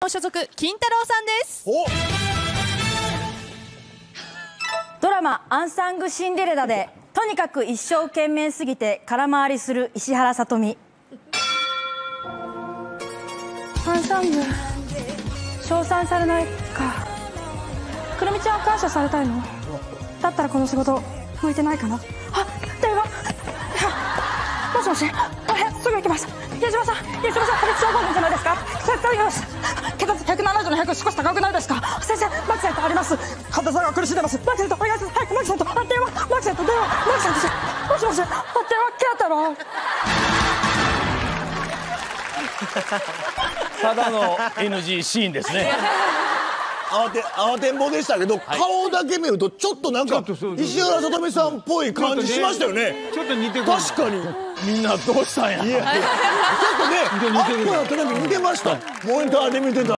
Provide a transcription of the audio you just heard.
所属金太郎さんです。 ドラマ「アンサングシンデレラ」でとにかく一生懸命すぎて空回りする石原さとみ。アンサング称賛されないか。くるみちゃん感謝されたいのだったらこの仕事向いてないかな。あ、電話。もしもし、すぐ行きます。矢島さん、破裂症候群じゃないですか。絶対よし。血圧170の100、少し高くないですか。先生、マキセントあります。肌さが苦しんでます。マキセントお願いします。早くマキセント。電話、マキセント、電話、マキセント。もしもし、電話切れたろ。 ただの NG シーンですね。 慌てんぼでしたけど、顔だけ見るとちょっとなんか石原さとみさんっぽい感じしましたよね。 ちょっと似てる。 確かに。 みんなどうしたんや。 ちょっとね、アップなテレビ見てました。モニターで見てた。